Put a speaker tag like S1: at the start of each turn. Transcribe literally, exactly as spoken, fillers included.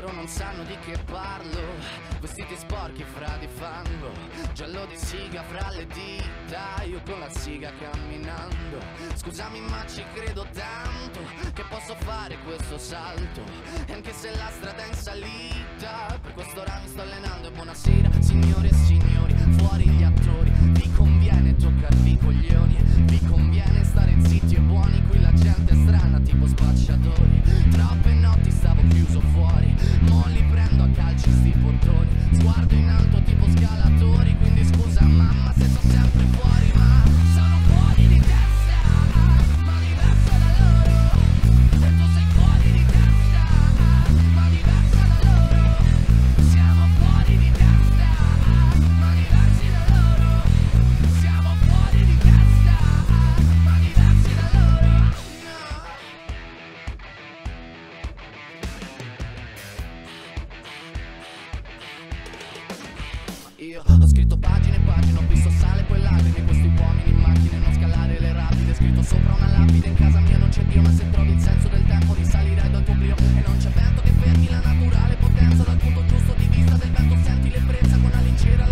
S1: loro non sanno di che parlo. Vestiti sporchi fra di fango, giallo di siga fra le dita, io con la siga camminando. Scusami ma ci credo tanto che posso fare questo salto, e anche se la strada è in salita, per questo ora mi sto allenando. E buonasera signore e signori, fuori gli attori, vi conviene toccarvi i coglioni, vi conviene stare zitti e buoni, qui la gente è strana tipo spacciatori. Troppe notti stavo chiuso fuori, mo li prendo a calci sti portoni, sguardo in alto tipo scalatori, quindi scusa mamma se sto sempre fuori, ma sono fuori di testa, ma diverso da loro. E tu sei fuori di testa, ma diverso da loro. Siamo fuori di testa, ma diversi da loro. Siamo fuori di testa, ma diversi da loro. Io ho scritto pagine e pagine, ho visto sale poi lacrime, questi uomini in macchine, non scalare le rapide. Scritto sopra una lapide, in casa mia non c'è Dio, ma se trovi il senso del tempo risalirai dal tuo oblio. E non c'è vento che fermi la naturale potenza, dal punto giusto di vista del vento senti l'ebbrezza con la lincera